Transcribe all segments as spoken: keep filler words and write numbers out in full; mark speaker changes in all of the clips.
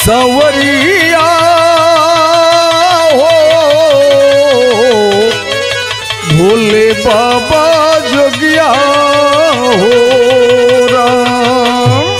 Speaker 1: संवरिया हो भोले बाबा जोगिया हो राम।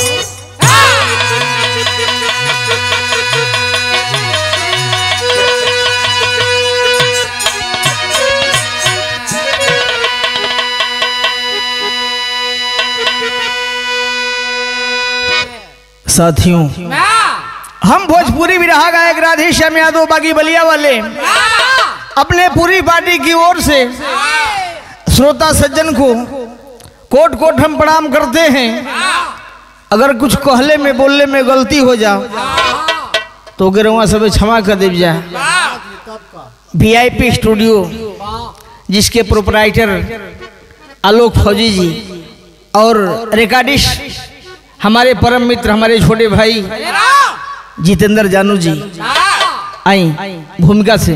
Speaker 1: साथियों, हम भोजपुरी विरहा गायक राधेश्याम यादव बागी बलिया वाले अपने पूरी पार्टी की ओर से श्रोता सज्जन को कोट कोट हम प्रणाम करते हैं। अगर कुछ कहले में बोलने में गलती हो जाओ तो गिरवा सब क्षमा कर दे जा। वीआईपी स्टूडियो जिसके प्रोपराइटर आलोक फौजी जी और रिकॉर्डिस्ट हमारे परम मित्र हमारे छोटे भाई जितेंद्र जानू जी आई भूमिका से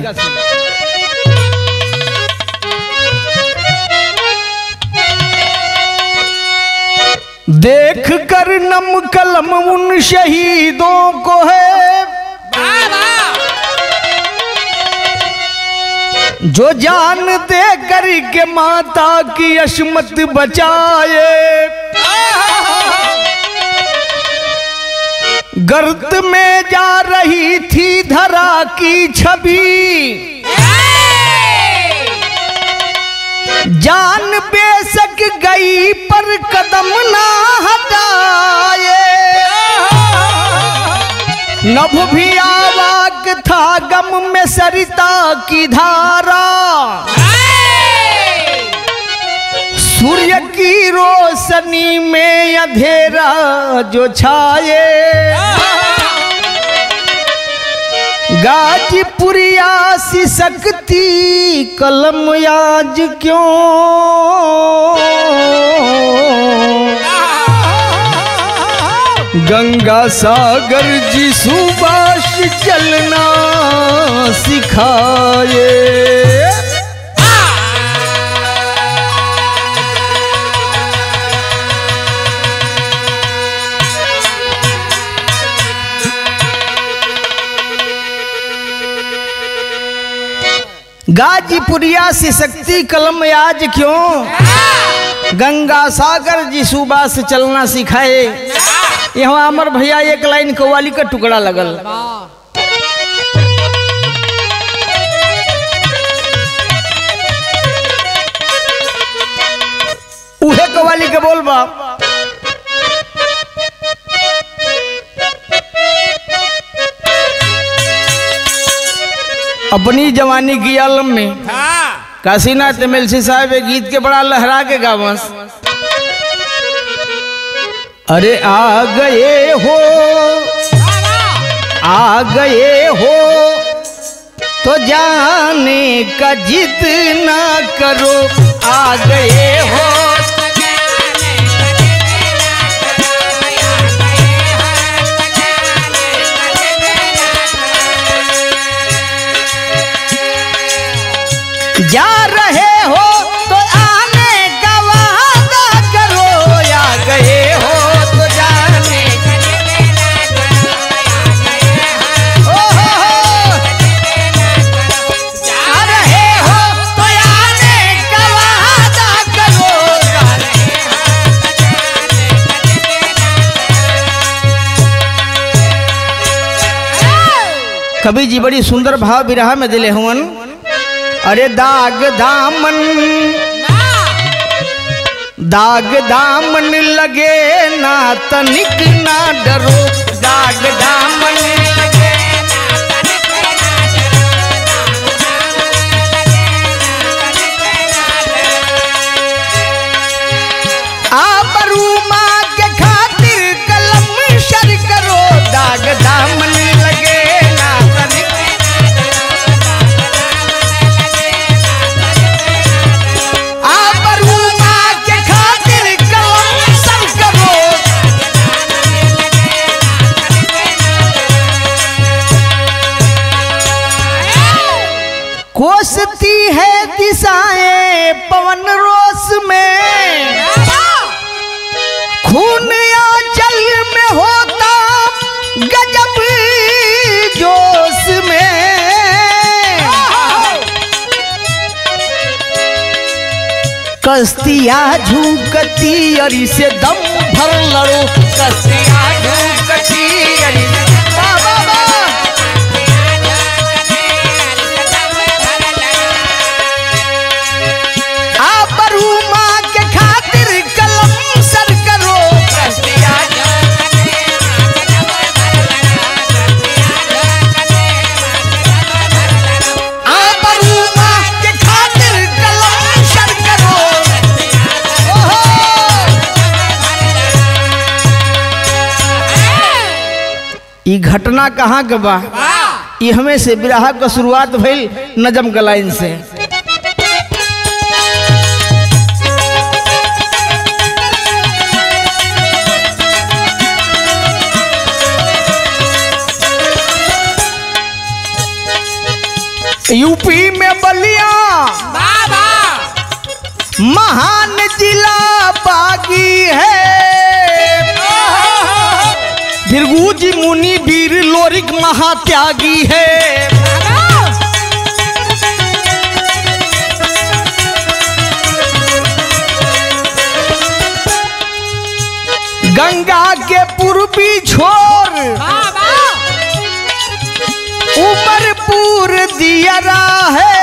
Speaker 1: देख कर नम कलम उन शहीदों को है जो जान दे कर के माता की अशमत बचाए। गर्त में जा रही थी धरा की छवि जान बेशक गई पर कदम ना हटाए। नभ भी आवाक था गम में सरिता की धारा सूर्य की रोशनी में अंधेरा जो छाए। गाजीपुरिया सी शक्ति कलम आज क्यों गंगा सागर जी सुभाष चलना सिखाए। गाजीपुरिया से शक्ति कलम आज क्यों गंगा सागर जी सुबह से चलना सिखाए। यहाँ अमर भैया एक लाइन कव्वाली का टुकड़ा लगल। उहे कव्वाली के बोल बा अपनी जवानी की आलम में काशीनाथ एमएलसी साहब एक गीत के बड़ा लहरा के गावस। अरे आ गए हो आ गए हो तो जाने का जिद ना करो। आ गए हो जा रहे हो तो आने का वादा करो। आ गए हो तो जाने ओ हो हो जा रहे हो तो आने का वादा करो। कवि जी बड़ी सुंदर भाव विरहा में दिले हुवन। अरे दाग दामन दाग दामन लगे ना तनिक ना डरो। दाग दामन लगे ना तनिक ना डरो। आबरू माँ के खातिर कलम शर करो। दाग दामन लगे ना तनिक कोसती है दिशाएं पवन रोस में खून आंचल में होता गजब कस्तिया झुकती अरी से दम भर लड़ो, कस्तिया झुकती अरी से वाह वाह वाह। आप रूमा के खातिर कलम सर करो, कस्तिया आप रूमा के खातिर कलम सर करो। ई घटना कहाँ के बा? ई हमें से बिरहा का शुरुआत भइल नजम के लाइन से। यूपी में बलिया महान जिला बागी है, भृगु जी मुनि वीर लोरिक महात्यागी है। गंगा के पूर्वी छोर उमरपुर दियरा है,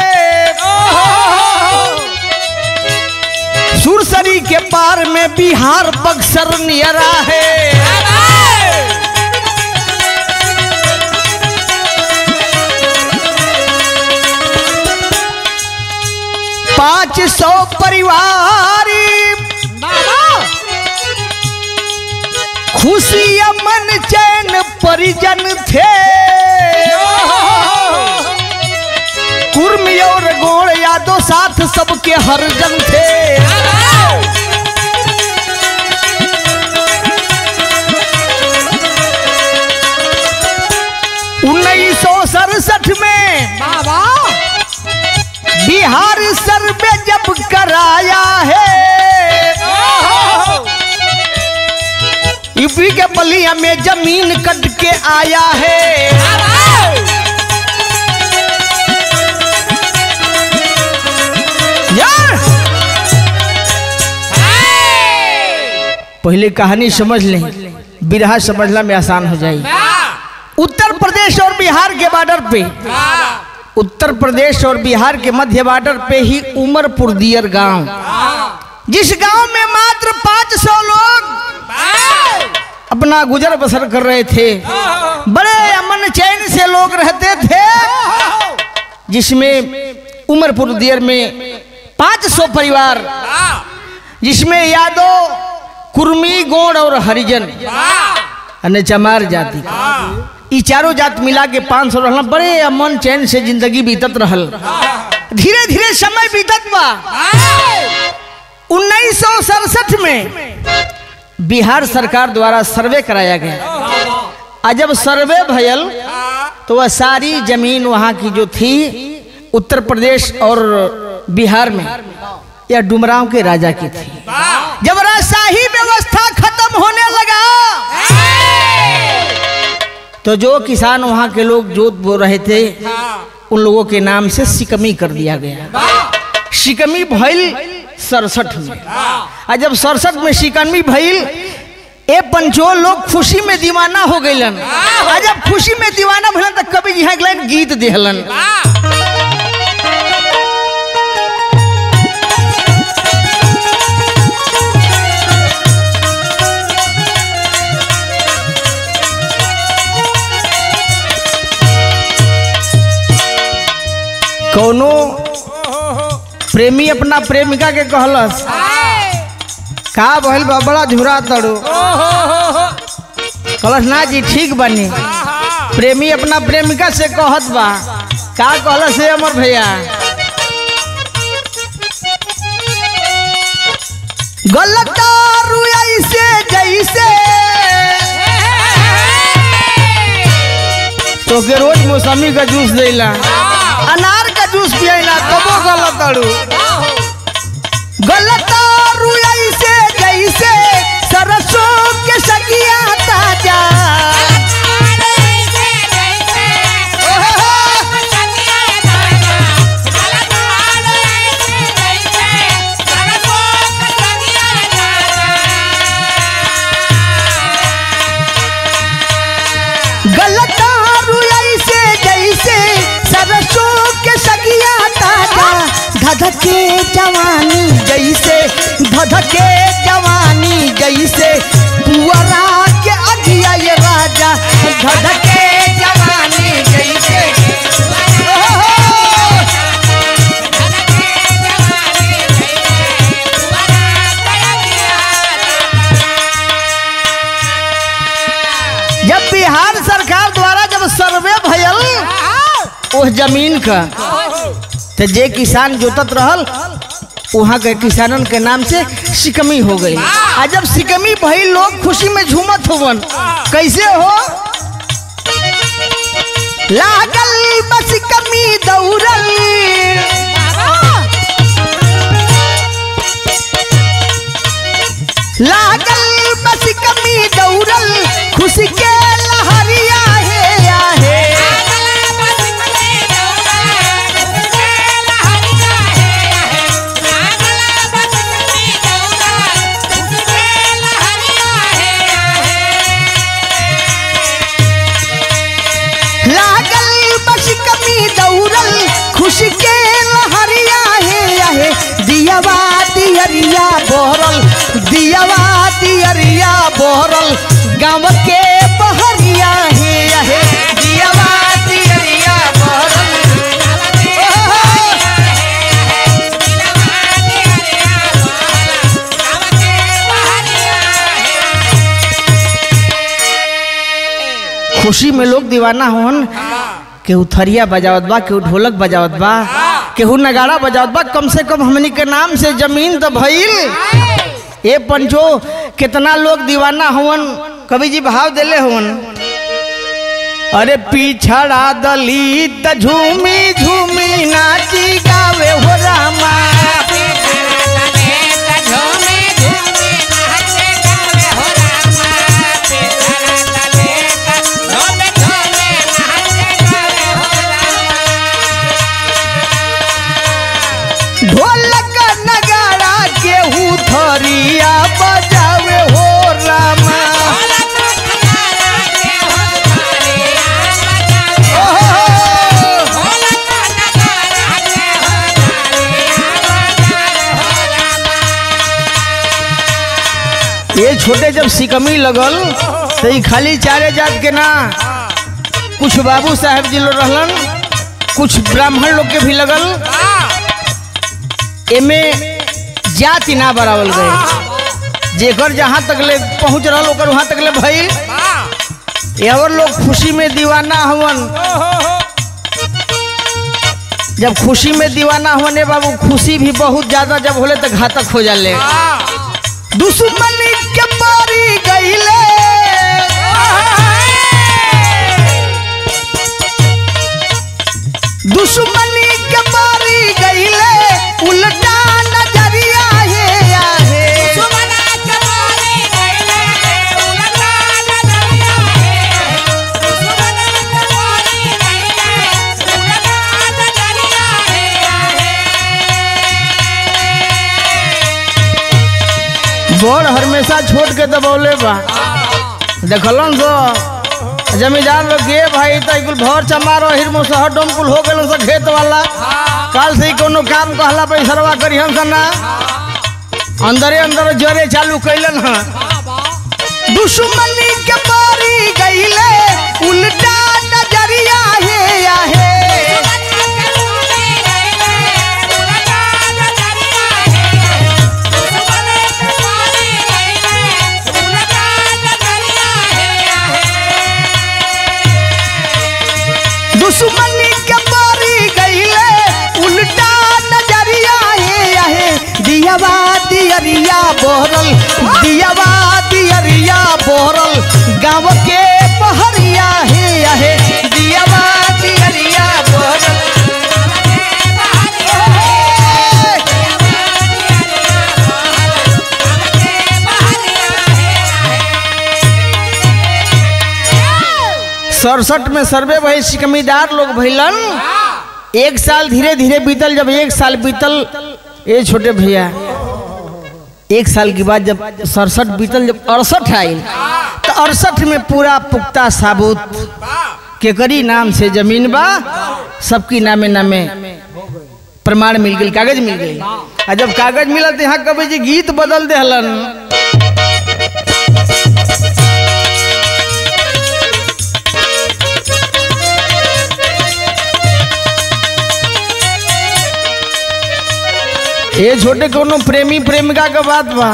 Speaker 1: सुरसरी के पार में बिहार बक्सर नियरा है। पाँच सौ परिवार खुशी अमन चैन परिजन थे, कुर्मी और गोड़ यादव साथ सबके हरजन थे। उन्नीस सौ सड़सठ में बिहार सर्वे जब कराया है, यूपी के बलिया में जमीन कट के आया है। यार पहले कहानी समझ लें, बिरहा समझना में आसान हो जाए। उत्तर प्रदेश और बिहार के बॉर्डर पे, उत्तर प्रदेश और बिहार के मध्य बॉर्डर पे ही उमरपुर दियर गांव, जिस गांव में मात्र पाँच सौ लोग अपना गुजर बसर कर रहे थे। बड़े अमन चैन से लोग रहते थे, जिसमें उमरपुर दियर में पाँच सौ परिवार, जिसमें यादव, कुर्मी, गोंड और हरिजन अन्य चमार जाति, ये चारों जात मिला के पाँच सौ रहना। बड़े अमन चैन से जिंदगी बीतत रहल। धीरे धीरे समय बीतत बा। उन्नीस सौ सड़सठ में बिहार सरकार द्वारा सर्वे कराया गया। आज जब सर्वे भयल तो वह सारी जमीन वहाँ की जो थी उत्तर प्रदेश और बिहार में, यह डुमरांव के राजा की थी। जब राजशाही व्यवस्था खत्म होने लगा तो जो किसान वहाँ के लोग जोत बो रहे थे उन लोगों के नाम से सिकमी कर दिया गया। सिकमी भइल सड़सठ में। और जब सड़सठ में सिकमी भइल, ए पंचो लोग खुशी में दीवाना हो गइलन। और जब खुशी में दीवाना भइलन तो कवि यहाँ एक गीत देहलन। कौनो प्रेमी अपना प्रेमिका के कहलस, का भइल बा, बड़ा झुरा तड़ो। कहलस ना जी ठीक बनी। प्रेमी अपना प्रेमिका से कहत बा, का कहलस है अमर भैया, गलतारू ऐसे जैसे तो के रोज मौसमी का जूस देला, अनार का जूस पियला, तबो गलतारू। गलतारू ऐसे जैसे सरसों के सगिया ताजा, धधके जवानी जैसे पुअरा के अगिया ये राजा धधके जवानी जैसे जब बिहार सरकार द्वारा जब सर्वे भयल उस जमीन का तो जे किसान जोतत रहल वहाँ के किसानन के नाम से सिकमी हो गई। आ जब सिकमी भई लोग खुशी में झूमत होवन कैसे हो लागल बस कमी दौड़ल लागल बस कमी दौड़ल खुशी के लहरिया है आहे खुशी के लहरिया है आहे दियावा दियरिया बोरल दियावा दियरिया बोरल गाँव के बहरिया है आहे दियावा दियरिया बोरल खुशी में लोग दीवाना होन केहू थरिया बजावत बा केहू ढोलक बजावत बा केहू नगाड़ा बजावत बा कम से कम हमनी के नाम से जमीन तो भइल। ए पंचो कितना लोग दीवाना होवन कवि जी भाव देले होवन अरे पिछड़ा दलित झूमी झूमी नाची गावे हो रामा ढोलक नगाड़ा केहू थरिया बजावे हो रामा ये छोटे जब सिकमी लगल तो ये खाली चारे जात के ना कुछ बाबू साहब जी लोग रहलन कुछ ब्राह्मण लोग के भी लगल एमे जाति ना बरावल गए जेकर जहाँ तक ले पहुँच रहा ओकर वहाँ तक ले भई और लोग खुशी में दीवाना हवन जब खुशी में दीवाना होने बाबू खुशी भी बहुत ज्यादा जब होले तो घातक हो जाले दुश्मनी के मारी गईले दुश्मनी के मारी गईले उल्टा नजरिया है आहे बोर हमेशा छोड़ के दबौले बा देखलन तो जमींदार लोग गे भाई तो भर चमारो हिर मुसहर डोमकुल हो गए सब खेत वाला काल से कोनो काम कहला पैसरवा करी हम सना अंदरे अंदर जरे चालू कैलन ह दुश्मनी के मारी गईले उल्टा नजरिया है आहे दुश्मनी के मारी गईले उल्टा नजरिया है आहे दियावा दियरिया बोरल दियावा दियरिया बोरल गाँव के पहरिया है आहे दियावा दियरिया बोरल सड़सठ में सर्वे भाई सिकमीदार लोग भैलन एक साल धीरे धीरे बीतल जब एक साल बीतल ये छोटे भैया एक साल के बाद जब सड़सठ बीतल जब अड़सठ आई तो अड़सठ में पूरा पुख्ता साबुत केकरी नाम से जमीन बा सबकी नामे नामे प्रमाण मिल गई कागज मिल गई। आ जब कागज मिला तो यहाँ कभी जी गीत बदल दे हलन। ये छोटे कोनो प्रेमी प्रेमिका का बात बा,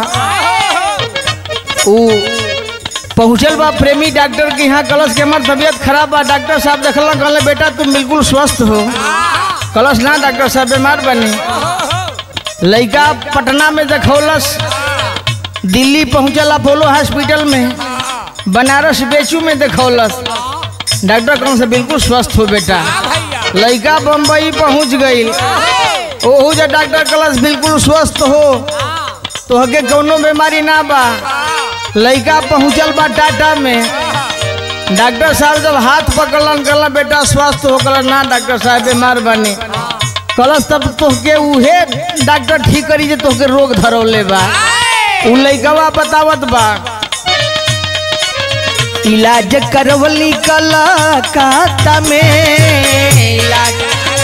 Speaker 1: वो पहुँचल बा प्रेमी डॉक्टर के यहाँ, कलश के हमार तबीयत खराब बा। डॉक्टर साहब देखला कहले बेटा तुम बिल्कुल स्वस्थ हो। कलश ना डॉक्टर साहब बीमार बनी। लड़का पटना में देखौलस, दिल्ली पहुँचल अपोलो हॉस्पिटल में, बनारस बेचू में देखौलस। डॉक्टर कौन से बिल्कुल स्वस्थ हो बेटा। लड़का बम्बई पहुँच गई, ओहू जो डॉक्टर कलश बिल्कुल स्वस्थ हो, तो हके कोनो बीमारी ना बा। लड़का पहुँचल बा टाटा में, डॉक्टर साहब जब हाथ पकड़लन कहला बेटा स्वस्थ हो, कहला ना डॉक्टर साहब बीमार बनी। कलश तब तोहके उहे डॉक्टर ठीक करी जे तोहके रोग धरौले बा। उ लइकवा बतावत बा, इलाज करवली कलकत्ता में, इलाज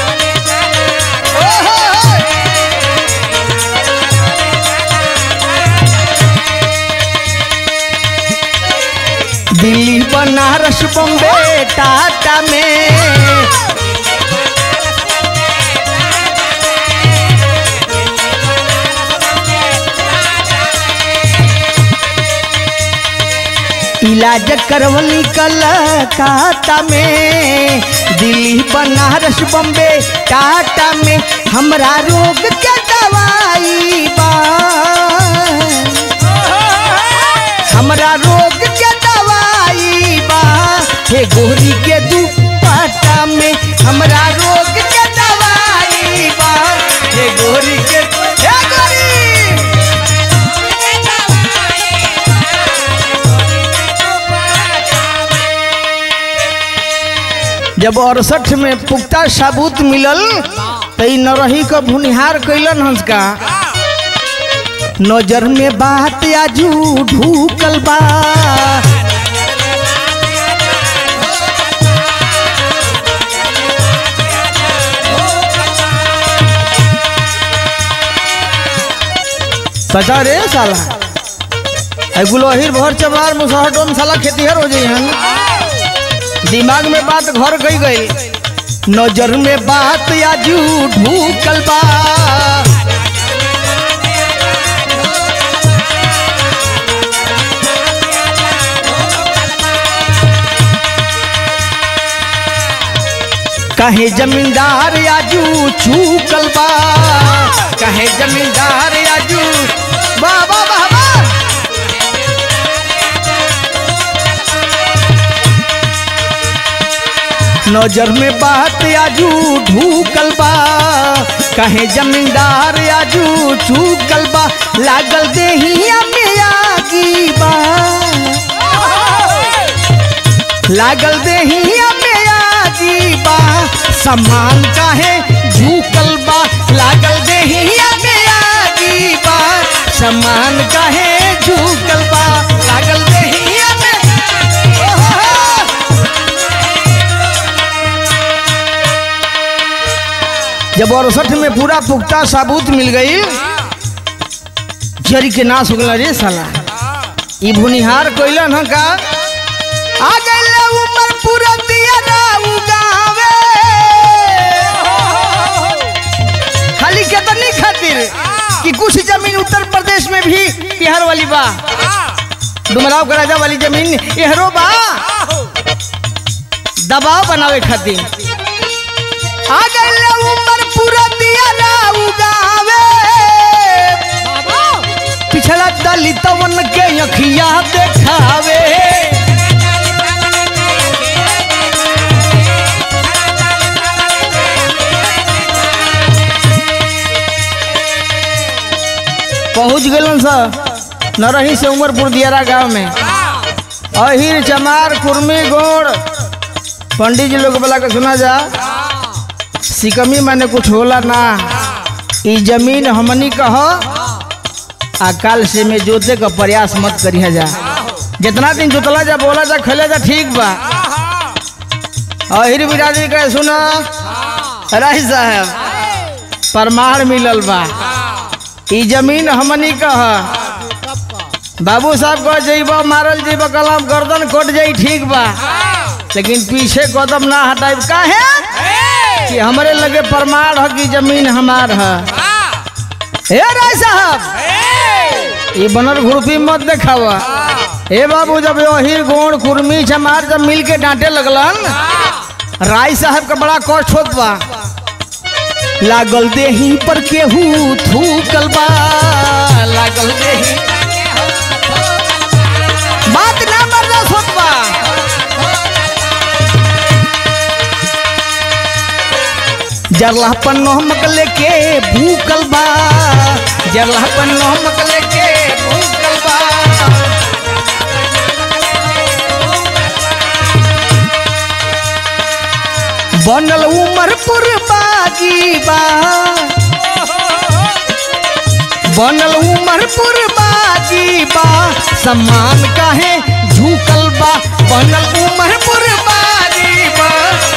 Speaker 1: दिल्ली बनारस बॉम्बे टाटा में, इलाज करवली कलकत्ता में, दिल्ली बनारस बॉम्बे टाटा में। हमरा रोग के दवाई बा, हमरा रोग के दवाई बा, हे गोरी के दुपट्टा में। हमरा रोग के दवाई बा, हे गोरी के, हे गोरी जब अड़सठ में पुख्ता सबूत मिलल तो नरही का भुनिहार कैलन हंस का। नजर में बात आजू ढूकल बा, पता रे साला एगुलो अहिर भर चमार मुसहटों साला खेतीहर हो जाइए। दिमाग में बात घर गई गई, नजर में बात आजू ढूकल बा, कहे जमींदार आजू छूकल बा, कहे जमींदार आजू बाबा बाबा। नजर में बात आजू ढूकल बा, कहे जमींदार आजू छूकल बा। लागल देहिया में आगी बा, लागल देहिया में आगी बा, सम्मान काहे झूकल बा। लागल देहिया में आगी बा, सम्मान काहे झूकल बा। लागल देहिया में, जब अड़सठ में पूरा पुख्ता सबूत मिल गई, जरी के नाश हो गया रे साला। ई भुनिहार कोइलन ह का आ गइले उमर पूरा दिया ना उगावे, खाली केतनी खातिर कि कुछ जमीन उत्तर प्रदेश में भी बिहार वाली बा, डुमराव का राजा वाली जमीन एहरो बा, दबाव बनावे खातिर। आ गइले उमर पूरा दिया ना उगावे, पिछला दलितवन के अखिया देखावे। पहुंच गलन सा नरही से उमरपुर दियारा गांव में। अहिर चमार कुर्मी गोड़ पंडित जी लोग बोला के सुना जा, सिकमी माने कुछ होला ना, ई जमीन हमनी कह आ काल से में जोते का प्रयास मत करिया जा। जितना दिन जोतला जा बोला जा खेला जा ठीक बा। अहिर बिरादरी कहे सुना राय साहब प्रमाण मिलल बा, ई जमीन हमनी का बाबू साहब कह जइबा मारल जइबा कलम गर्दन कट जाई ठीक बा, लेकिन पीछे कदम ना हटाइब काहे कि हमरे लगे प्रमाण है कि जमीन हमार है। ए राय साहब ये बनर घुरपी मत देखावा। ए बाबू जब यही गोड़ कुर्मी चमार जब मिल के डांटे लगलन राय साहब का बड़ा कष्ट होत बा। लागल देही पर केहू थूकल बा, लागल देही बात ना बर्दाश्त होत बा। जरला पर नमक लेके भूकल बा, जरला पर नमक लेके भूकल बा। बनल उमरपुर बागी बा, बनल उमरपुर बागी बा, सम्मान काहे झुकल बा। बनल उमरपुर बागी बा,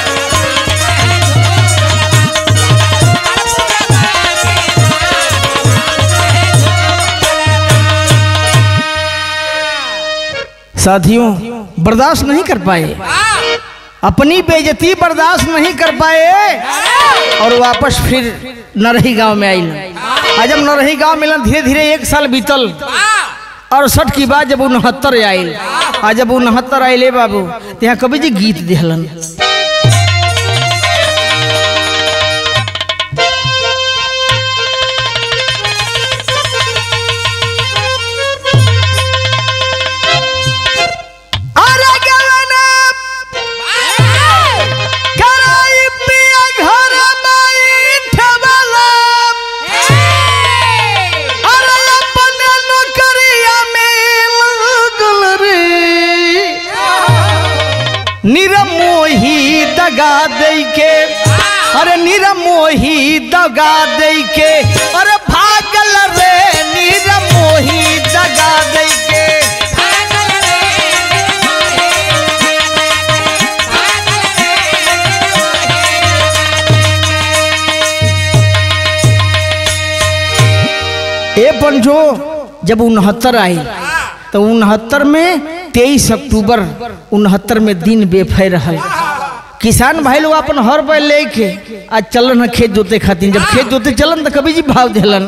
Speaker 1: साथियों बर्दाश्त नहीं कर पाए, अपनी बेइज्जती बर्दाश्त नहीं कर पाए और वापस फिर नरही गांव में आई। आज जब नरही गांव मिलन धीरे धीरे एक साल बीतल और सठ की बात जब उनहत्तर आयल। आज जब उनहत्तर आये बाबू यहाँ कवि जी गीत दिहलन। निरमोही दगा दे के, अरे निरमोही दगा दे के, अरे भागल रे निरमोही दगा दे के। ए पंजो जब उनहत्तर आई तो उनहत्तर में तेईस अक्टूबर उनहत्तर में दिन बेफे रहल। किसान भाई लोग अपन हर बैल लेके आज चलन खेत जोते खातिर। जब खेत जोते चलन तो कवि जी भाव दिलन।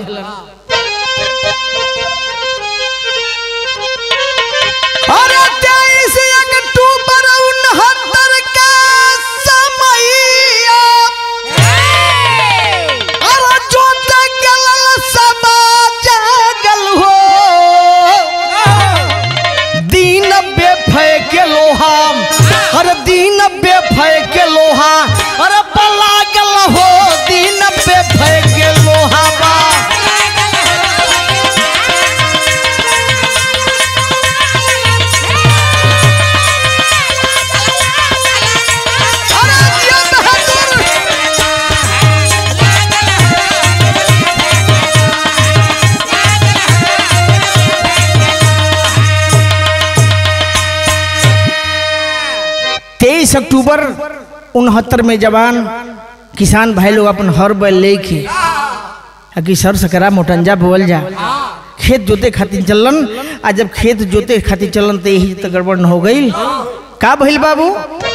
Speaker 1: अरे तेईस अक्टूबर उनहत्तर का समय, अरे जोते गलल सब जागल हो, दीन बेफे के लोहा, अरे दीन बेफे के लोहा, अरे पलागल हो दीन बेफे के लोहा बा। तेईस अक्टूबर उनहत्तर में जवान किसान भाई लोग अपन हर बैल लेके कि सर सकरा मोटंजा बोल जा खेत जोते खातिर चलन। आज जब खेत जोते खातिर चलन तो यही तो गड़बड़ न हो गई। का भइल बाबू?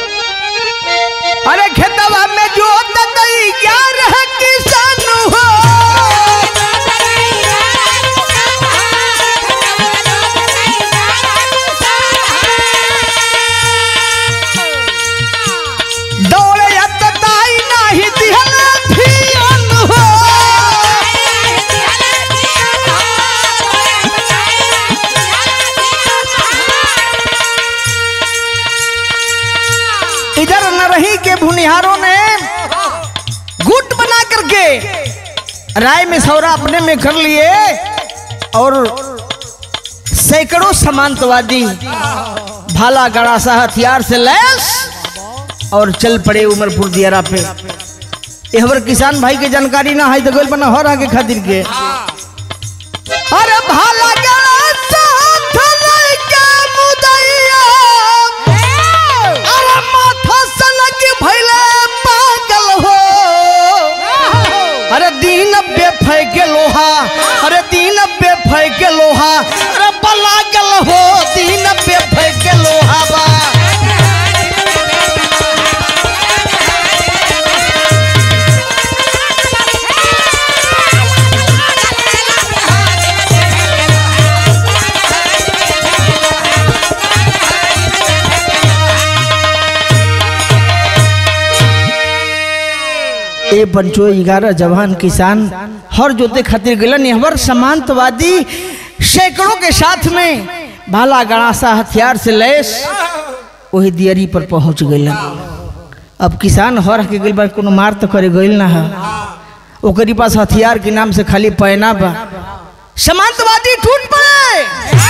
Speaker 1: अरे खेतवा में जोत दई ग्यारह किसान हो, इधर नरही के भुनिहारों ने गुट बना करके राय में सौरा अपने में कर लिए और सैकड़ों समांतवादी भाला गड़ासा हथियार से लैस और चल पड़े उमरपुर दियारा पे। एहबर किसान भाई के जानकारी ना है तो गोल बना हो रहा के खातिर के। अरे भाला गड़ासा अरे दीन बेफे के लोहा, अरे ए पंचो ग्यारह जवान किसान हर जोते खातिर गलन हर समांतवादी सैकड़ों के साथ में भाला गड़ासा हथियार से लैस वही दियरी पर पहुंच गए। अब किसान हर के गइल बा कोनो मार तो करे गइल ना है ओकरी पास हथियार के नाम से खाली पैना बा। समांतवादी टूट पड़े।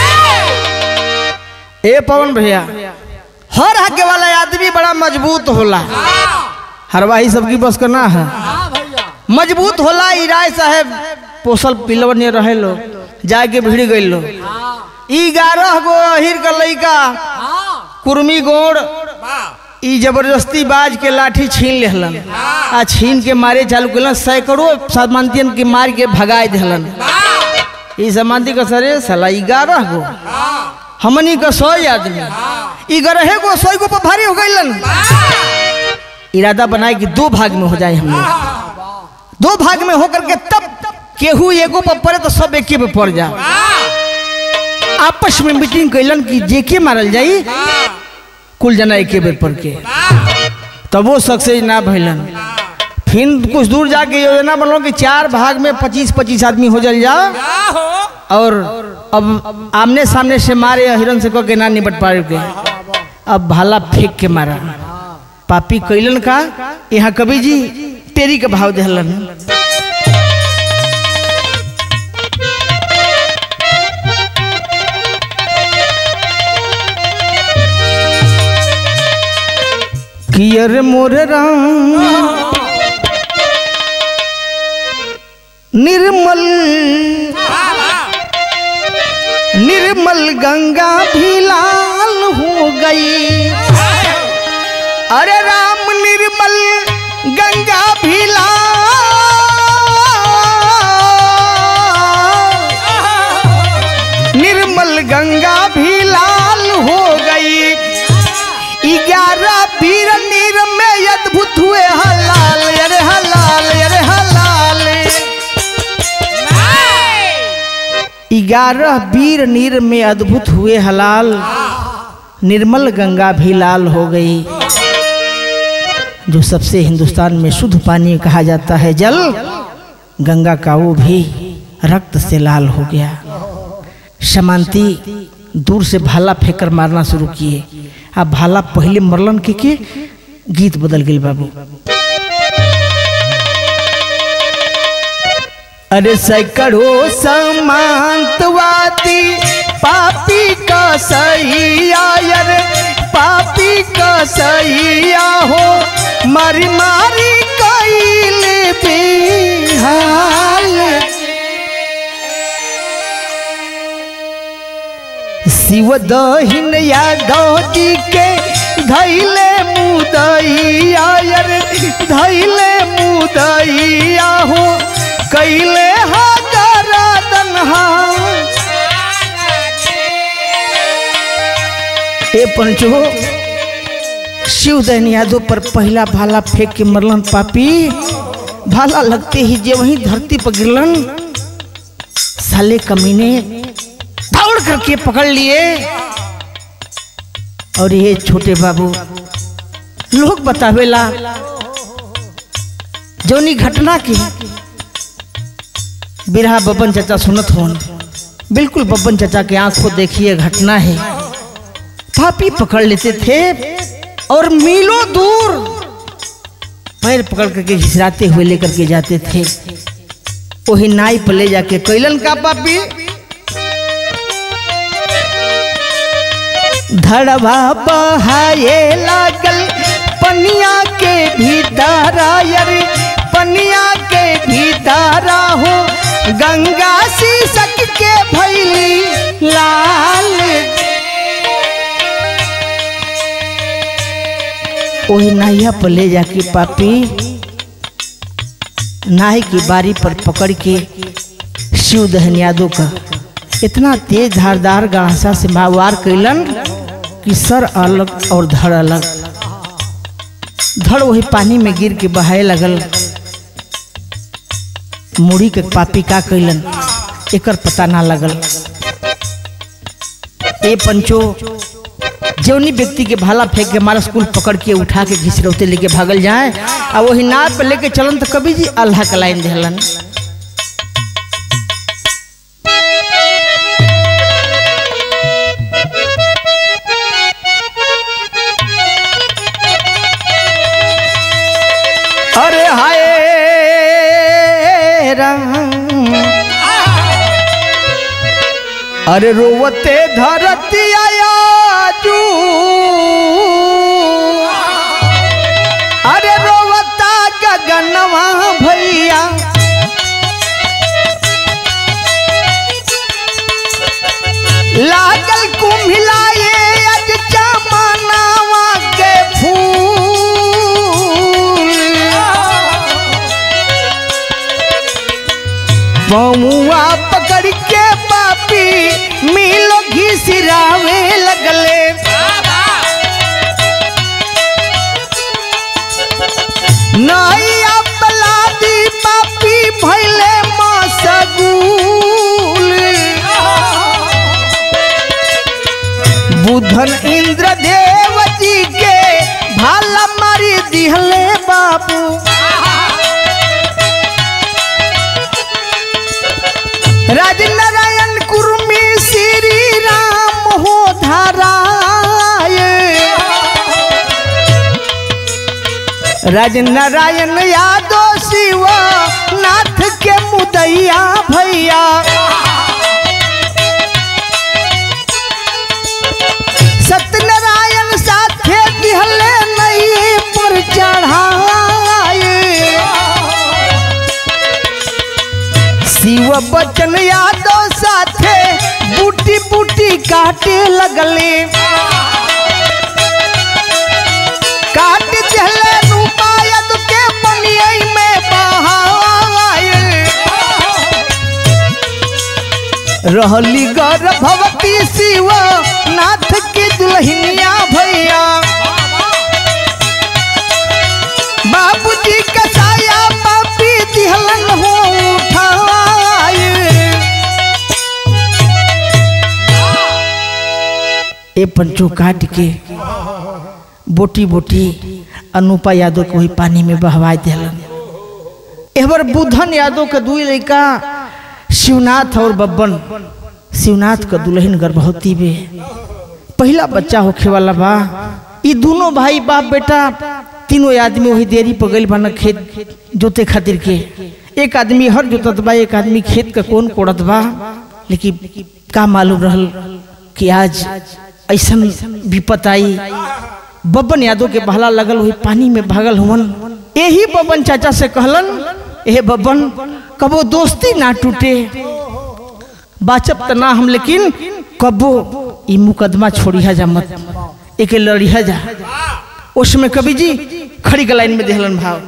Speaker 1: ए पवन भैया हर हक वाला आदमी बड़ा मजबूत होला हरवाही सबकी बस करना है मजबूत होला। ई राय साहेब पोसल पिलवन रहे लो जाके भिड़ गई लो ग्यारह गो अहिर का लइका कुर्मी गोड़ ई जबरदस्ती बाज के लाठी छीन लेहलन आ छीन के मारे चालू कलन सैकड़ों सामांतियन के मार के भगाए देहलन। ई सामांती का सरे साला ग्यारह गो हमनी का सौ आदमी ग्यारह गो सौ गो पर भारी हो गइलन। इरादा बनाए कि दो भाग में हो जाए हम लोग दो भाग में होकर के तब केहू एगो पर पड़े तो सब एके पे पड़ जा। आपस में मीटिंग कैलन कि जेके मारल जाई कुल जना एके बेर पड़ के तब वो सक्सेस ना भइलन। फिर कुछ दूर जाके योजना बनलो कि चार भाग में पच्चीस पच्चीस आदमी हो जल जा और अब आमने सामने से मारे हिरन से कह के ना निपट पाए के अब भाला फेंक के मारा। पापी कैलन का यहाँ कवि जी तेरी का भाव देहलन। कियर मोर राम निर्मल निर्मल गंगा भी लाल हो गई। अरे राम निर्मल गंगा भी लाल निर्मल गंगा भी लाल हो गई। ग्यारह वीर नीर में अद्भुत हुए हलाल अरे हलाल अरे हलाल। ग्यारह वीर नीर में अद्भुत हुए हलाल निर्मल गंगा भी लाल हो गई। जो सबसे हिंदुस्तान में शुद्ध पानी कहा जाता है जल गंगा का वो भी रक्त से लाल हो गया। समांती दूर से भाला फेंकर मारना शुरू किए। अब भाला पहले मरलन के के गीत बदल गई बाबू। अरे सैकड़ों समांतवादी पापी का सैया अरे पापी का सैया हो मारी मारी कैले बेहाल। शिव दहिन यादव जी के धैले मुदैया अरे धैले मुदैया हो कैले हगरादन ए पंचो शिव दहिन यादव पर पहला भाला फेंक के मरलन पापी। भाला लगते ही जे वहीं धरती पर गिरलन साले कमीने दौड़ करके पकड़ लिए। और ये छोटे बाबू लोग बतावेला जोनी घटना की बिरहा बब्बन चाचा सुनत होन बिल्कुल बब्बन चाचा के आंखों देखिए घटना है। पापी पकड़ लेते थे और मीलों दूर पैर पकड़ करके घिसराते हुए लेकर के जाते थे। वही नाई पर ले जाके कैलन का पापी धड़वा बहाए लागल पनिया के भीतर अरे पनिया के भीतर हो गंगा शीशक के भैली लाल। वही नाइया पर ले जाके पापी नाई की बारी पर पकड़ के शिव दहन यादव का इतना तेज धारदार गड़ासा से वार कैलन कि सर अलग और धड़ अलग। धड़ वही पानी में गिर के बहाए लगल। मुड़ी के पापी का कैलन एकर पता ना लगल। ए पंचो जौनी व्यक्ति के भाला फेंक के मारा स्कूल पकड़ के उठा के घिसरौते लेके भागल जाए आ वही नाव पे लेके चलन तो कवि जी अल्लाह का लाइन दिलन। अरे हाय राम अरे रोवते धरती आया जू अरे रोवता गगनवा भैया लागल कुम्हिलाए अज चमनावा के फूल पौआ पकड़ के पापी मिलो घिसिरावे लगले नैया पलादी पापी भैले मसगुल बुधन इंद्र देव जी के भाला मारी दिहले बाबू राज नारायण कुर्मी श्री राम हो धाराय राज नारायण यादव शिव नाथ के मुदैया भैया सत्यनारायण साथे दिहले नहीं पर चढ़ाए शिव बचन यादव साथे बूटी बूटी काटे लगले काट चले रूपायत के बनियाई में बहाए रहली गर्भवती शिव नाथ के दुल्हनिया भैया बाबूजी का साया पापी दिहलन हो उठाए ए पंचो काट के बोटी बोटी अनुपा यादव को ही पानी में बहवा दिलन। एबर बुधन यादव के दुई लड़का शिवनाथ और बब्बन शिवनाथ का दुल्हन गर्भवती बे पहला बच्चा होखे वाला बा। ये दोनों भाई बाप बेटा तीनों आदमी वही देरी पर गइल बना खेत जोते खातिर के। एक आदमी हर जोतत बा एक आदमी खेत का कौन कोड़त बा। लेकिन का मालूम रहल कि आज ऐसा विपत आई। बब्बन यादव के भाला लगल हुई पानी में भागल हुवन। यही बब्बन चाचा से कहलन ए बब्बन कबो दोस्ती ना टूटे बाचब त ना हम लेकिन कबो ई मुकदमा छोड़िया जा मत एक लड़िया जा। उसमें कवि जी खड़ी लाइन में देहलन भाव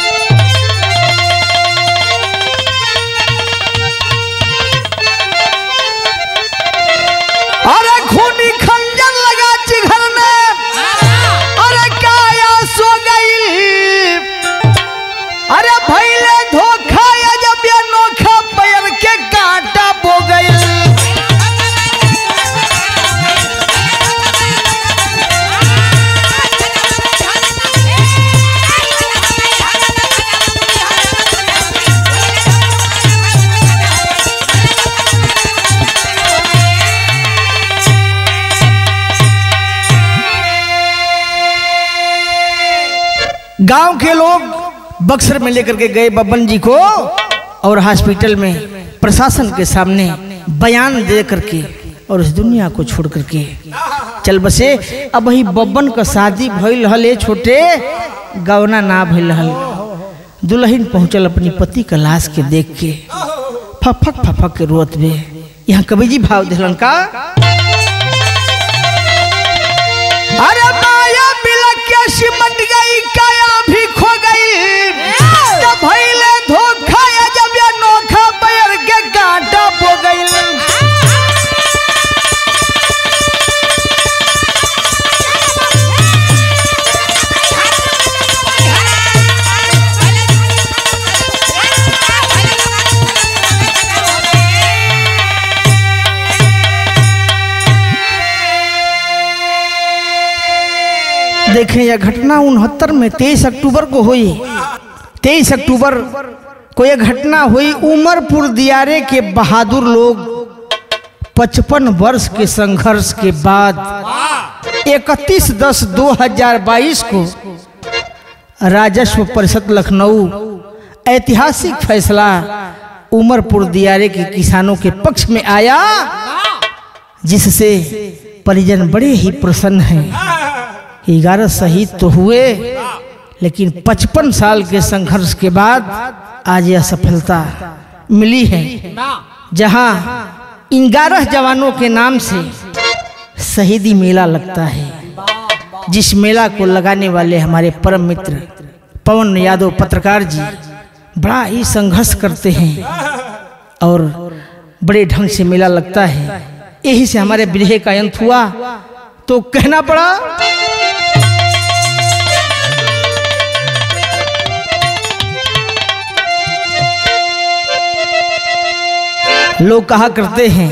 Speaker 1: अरे खूनी खंजर लगा चिघर ने अरे काया सो गई अरे भैले धोखा या जब ये नोखा पैर के कांटा बो गई। गांव के लोग बक्सर में लेकर के गए बब्बन जी को और हॉस्पिटल में प्रशासन के सामने बयान दे करके और इस दुनिया को छोड़ करके चल बसे। अब वही बब्बन का शादी भइल हल छोटे गवना ना भइल हल। दुल्हन पहुंचल अपनी पति का लाश के देख के फफक फफक के रोत बे। यहाँ कवि जी भाव दिलन का अरे माया बिलक के सिमट गई काया भी खो गई जब भइले धोखा या जब या नोखा पैर के कांटा बो गई। देखें यह घटना उनहत्तर में तेईस अक्टूबर को हुई। तेईस अक्टूबर को यह घटना हुई। उमरपुर दियारे के बहादुर लोग पचपन वर्ष के संघर्ष के बाद इकतीस दस दो हजार बाईस को राजस्व परिषद लखनऊ ऐतिहासिक फैसला उमरपुर दियारे के किसानों के पक्ष में आया, जिससे परिजन बड़े ही प्रसन्न हैं। ग्यारह शहीद तो हुए, लेकिन पचपन साल के संघर्ष के बाद आज यह सफलता मिली है, जहां इन ग्यारह जवानों के नाम से शहीदी मेला लगता है, जिस मेला को लगाने वाले हमारे परम मित्र पवन यादव पत्रकार जी बड़ा ही संघर्ष करते हैं और बड़े ढंग से मेला लगता है। यही से हमारे विरह का अंत हुआ तो कहना पड़ा, लोग कहा करते हैं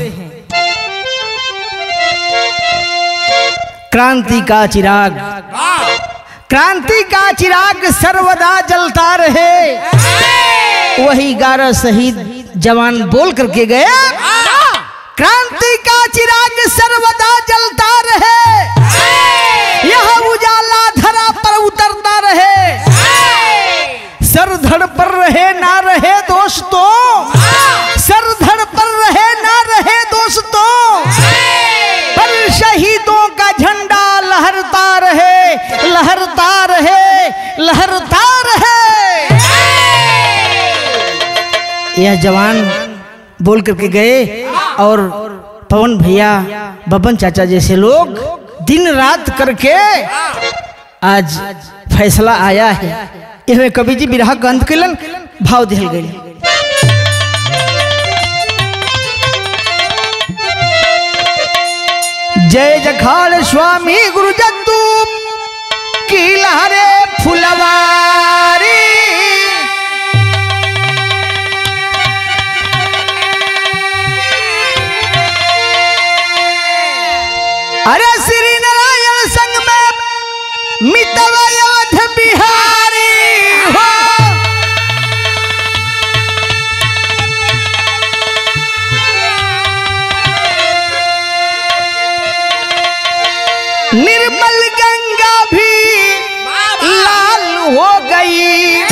Speaker 1: क्रांति का चिराग, क्रांति का चिराग सर्वदा जलता रहे। वही ग्यारह शहीद जवान बोल करके गए, क्रांति का चिराग सर्वदा जलता रहे, यह उजाला धरा पर उतरता रहे, सर धड़ पर रहे ना रहे दोस्तों, सर धड़ पर रहे ना रहे दोस्तों, पर शहीदों का झंडा लहरता रहे, लहरता रहे, लहरता रहे। यह जवान बोल करके गए और पवन भैया, बबन चाचा जैसे लोग दिन रात करके आज फैसला आया है। इसमें कवि जी बिरहा का अंत कलन भाव दिल गए। जय जखाड़ स्वामी गुरु जद्दू की लहरे फुलवारी, अरे श्री नारायण संग में मितवा अवध बिहारी हो। निर्मल गंगा भी लाल हो गई,